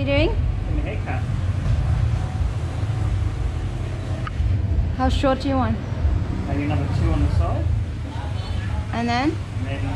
you doing? Getting a haircut. How short do you want? Maybe another 2 on the side. And then? And then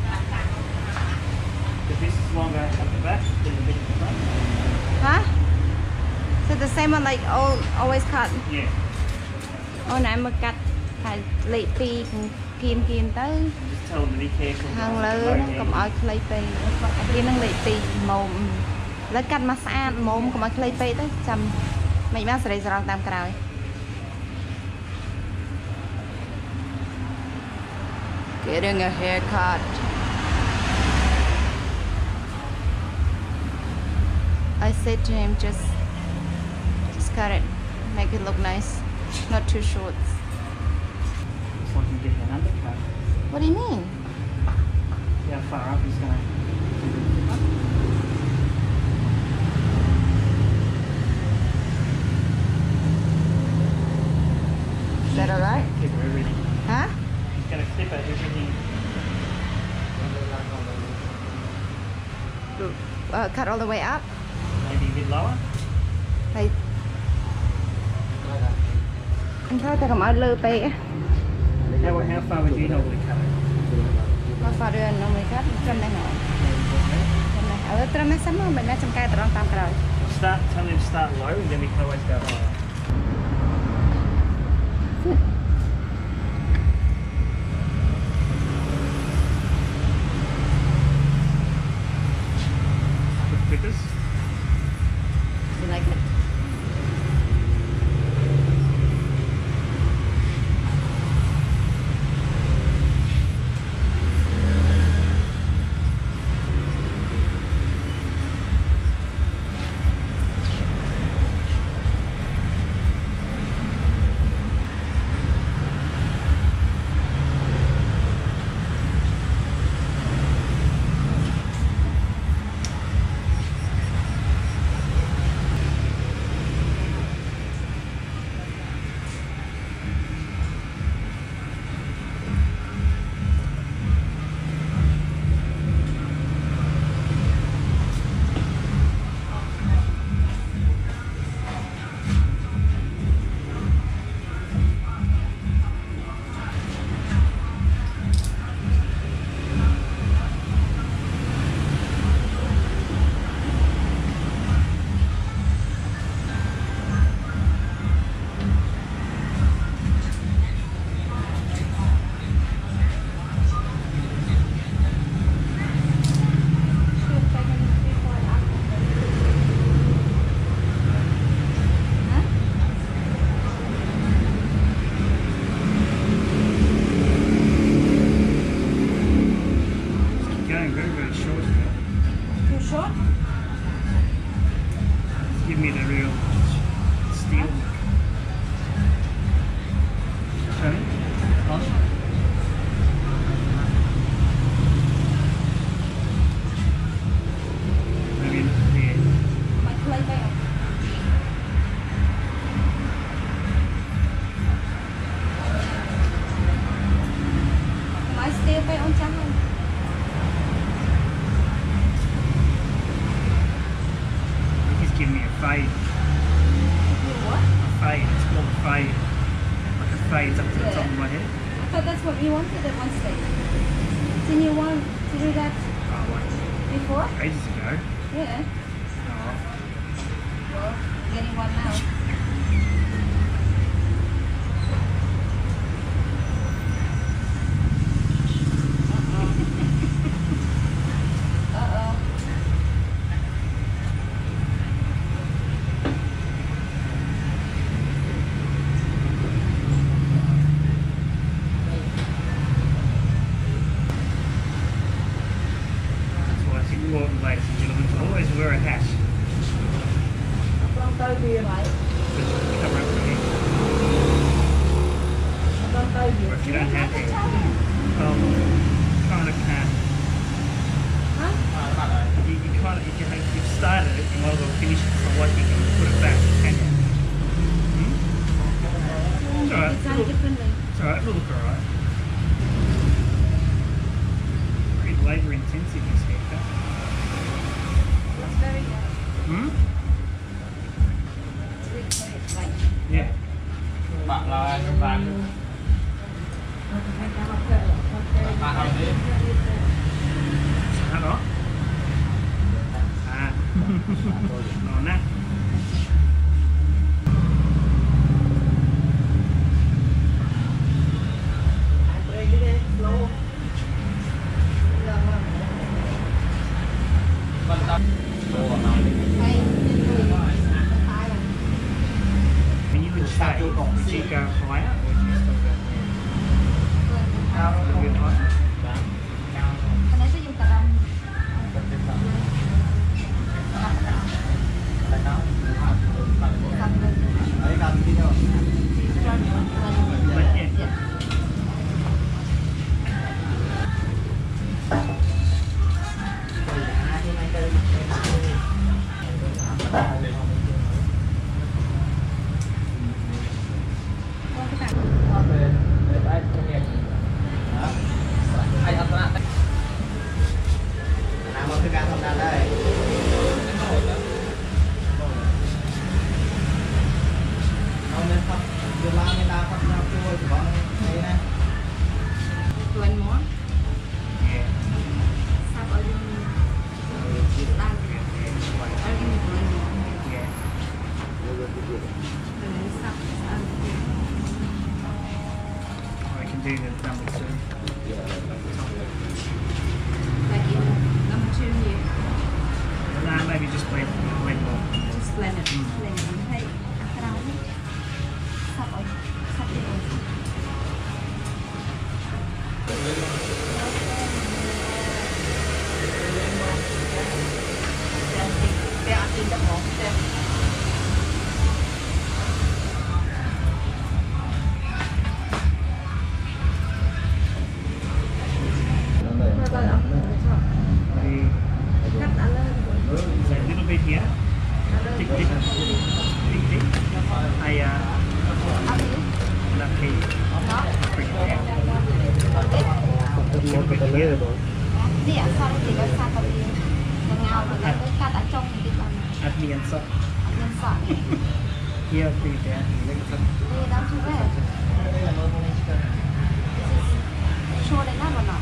if this is longer at the back, then a bit at the front. Huh? So the same one like always cut? Yeah. Ôi nãy mà cắt phải lệ pi kiên kiên tới Just tell them to be careful. hàng lớn cầm ơi lệ pi kia năng lệ pi mồm lấy cắt mà xa mồm cầm ơi lệ pi tới chầm mấy má sẽ ra tam cài getting a haircut. I said to him just cut it, make it look nice. Not too short. Looks like you're getting an undercut. What do you mean? See how far up he's going. Is that alright? Clip everything. Huh? He's going to clip everything. Cut all the way up? Maybe a bit lower. Like, anh thôi ta cầm ở lư pi á. How far would you normally cut it? How far do I normally cut? Trăm này hả? Trăm này. Ở trăm này sắm mình đã trăm cây từ tam rồi. Tell him to start low and then we can always go higher. Clippers. You like it? Give me the real steel. Show me. Maybe there. Máy steel bay on trăm không? Give me a fade. What? A fade. It's called a fade. Like a fade up to the top of my head. I thought that's what you wanted at one stage. Didn't you want to do that before? Ages ago. Yeah. Oh. Well, getting one now. Ladies and gentlemen, to always wear a hat. Con tơi bìa vậy. Cover up the head. Con tơi bìa. Or if you don't have hair, kind of can. Huh? You kind of, if you've started it, you might as well finish it. It's not like you can put it back, can you? It's alright. It's done differently. It's alright, it'll look alright. Very labour intensive, this haircut. It's very Hmm? Ngon á. When you would say, would you go higher or would you still go there? Still get hot? Cái này sẽ dùng tà đông. But yeah. Tuần món. Yeah. Sắp ở bên tan. Ở bên mình tuần món. Yeah. Tuần sắp ăn. Or I can do the number 2. Like in number 2 here. Nah, maybe just blend more. Just blend it. Blend it. Hay cái đâu sắp ở sắp đi rồi. Bé ăn tin đất món. Maybe a little bit here. Tick, tick. Tick, tick. I, not pay. Bring it down. A little bit here. Nè, sao thì nó sao tao đi. Ngào rồi nó cắt ở trong thì làm At the end, so nhân sọ. here, bring it down. Đây đang chưa về. Show đấy nó nào.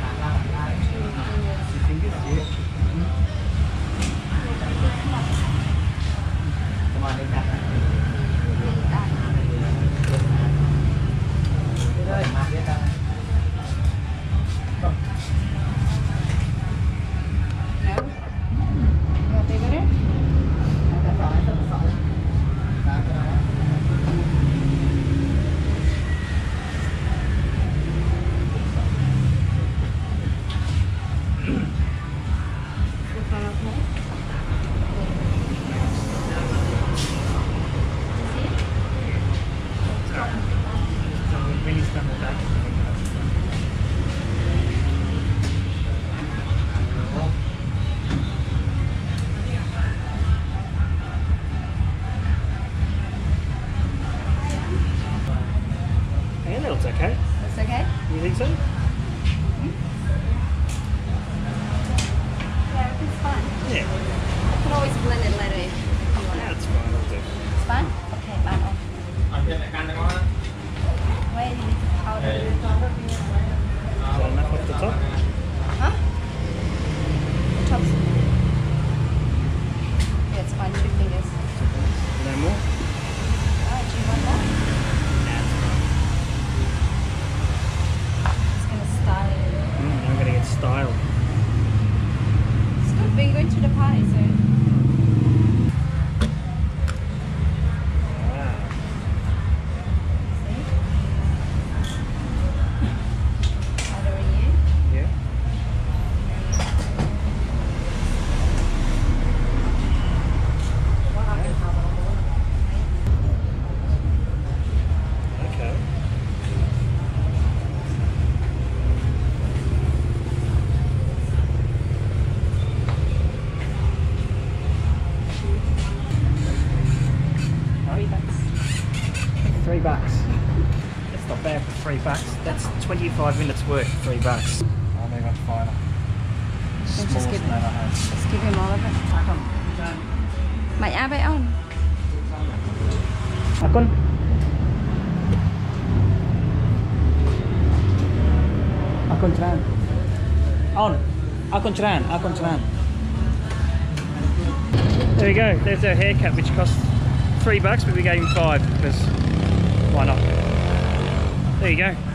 You think it's it? So when he's done with that, yeah, that looks okay. It's okay? You think so? Yeah, it's fine. Yeah. I can always blend it later if you want. That's fine, I'll do. It's fine? Okay, bye. Where do you need to powder? Is that enough off the top? Huh? The tops. Yeah, it's fine. 2 fingers. No more? Alright, do you want more? That's fine. It's gonna style it. I'm gonna get styled. It's good. We're going to the party soon. Wow. See? Powdering you. Yeah. Okay. $3. That's not bad for $3. That's 25 minutes work for $3. I'll move on to final. Just Smallest give note I have. Let's give him all of it. Mày ai vậy ông? Akun. Akun Tran. On. Akun Tran. Akun Tran. There we go, there's our haircut, which cost $3, but we gave him 5 because why not? There you go.